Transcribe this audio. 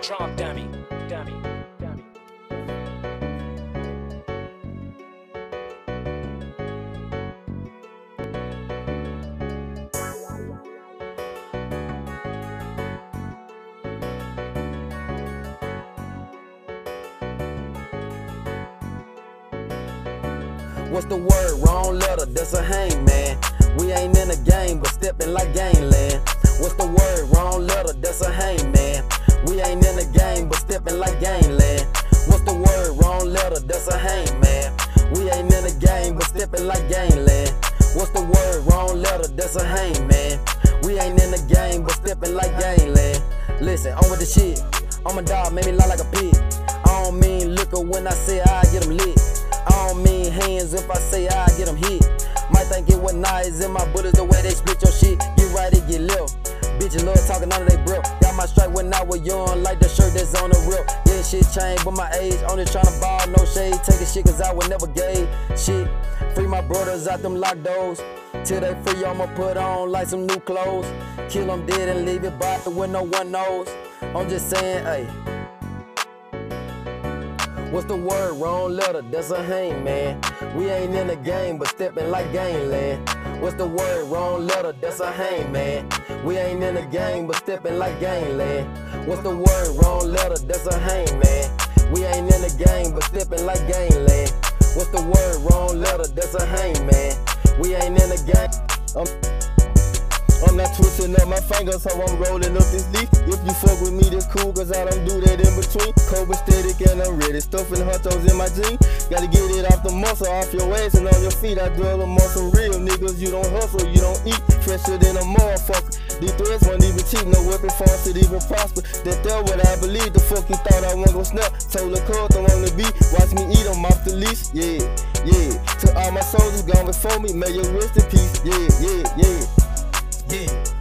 Trump dummy, dummy, dummy. What's the word? Wrong letter, that's a hangman. We ain't in the game, but stepping like gangland. What's the word? Wrong letter, that's a hangman. We ain't in the game, but stepping like gangland. What's the word? Wrong letter, that's a hangman. We ain't in the game, but stepping like gangland. What's the word? Wrong letter, that's a hangman. We ain't in the game, but stepping like gangland. Listen, I'm with the shit. I'm a dog, make me lie like a pig. I don't mean liquor when I say I get them lit. I don't mean hands if I say I get them hit. Might think it was nice in my bullets the way they split your shit. Get right, it get left. Bitches love talking under they breath. Got my strike when I was young, like the shirt that's on the rip. Yeah, shit changed, but my age only tryna ball, no shade. Taking shit cause I was never gay. Shit, free my brothers out them locked doors. Till they free, I'ma put on like some new clothes. Kill them dead and leave it by where no one knows. I'm just saying, ayy. What's the word? Wrong letter, that's a hangman. We ain't in the game, but stepping like gangland. What's the word? Wrong letter, that's a hangman. We ain't in the game, but stepping like gangland. What's the word? Wrong letter, that's a hangman. We ain't in the game, but stepping like gangland. What's the word? Wrong letter, that's a hangman. We ain't in the game. I'm not twisting up my fingers, so I'm rolling up this leaf. If you fuck with me, that's cool, cause I don't do that in between. Cold aesthetic and I'm ready, stuffing huntos in my jeans. Gotta get it off the muscle, off your ass and on your feet. I dwell among some real niggas, you don't hustle, you don't eat. Fresher than a motherfucker. These threads won't even cheap, no weapon force should even prosper. That's what I believe, the fuck you thought I wasn't gon' snap. Told the cuz I'm on the beat, watch me eat them off the leash. Yeah, yeah. To all my soldiers gone before me, may your rest in peace. Yeah, yeah, yeah. Yeah.